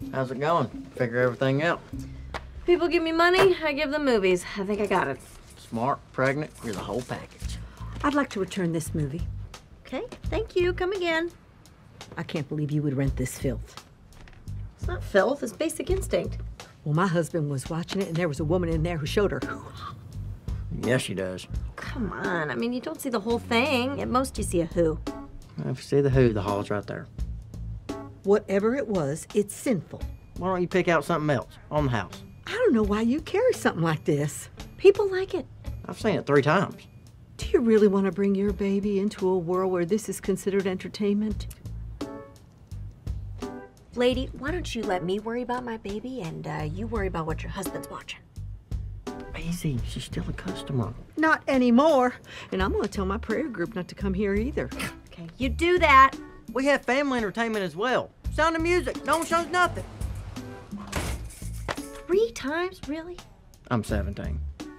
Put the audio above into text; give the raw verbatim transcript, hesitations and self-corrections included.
How's it going? Figure everything out. People give me money, I give them movies. I think I got it. Smart, pregnant, you're the whole package. I'd like to return this movie. Okay, thank you. Come again. I can't believe you would rent this filth. It's not filth, it's basic instinct. Well, my husband was watching it, and there was a woman in there who showed her. Yes, she does. Come on, I mean, you don't see the whole thing. At most, you see a who. If you see the who, the hall's right there. Whatever it was, it's sinful. Why don't you pick out something else on the house? I don't know why you carry something like this. People like it. I've seen it three times. Do you really want to bring your baby into a world where this is considered entertainment? Lady, why don't you let me worry about my baby and uh, you worry about what your husband's watching? Easy, she's still a customer. Not anymore. And I'm going to tell my prayer group not to come here either. Okay, you do that. We have family entertainment as well. Sound of music, no one shows nothing. Three times, really? I'm seventeen.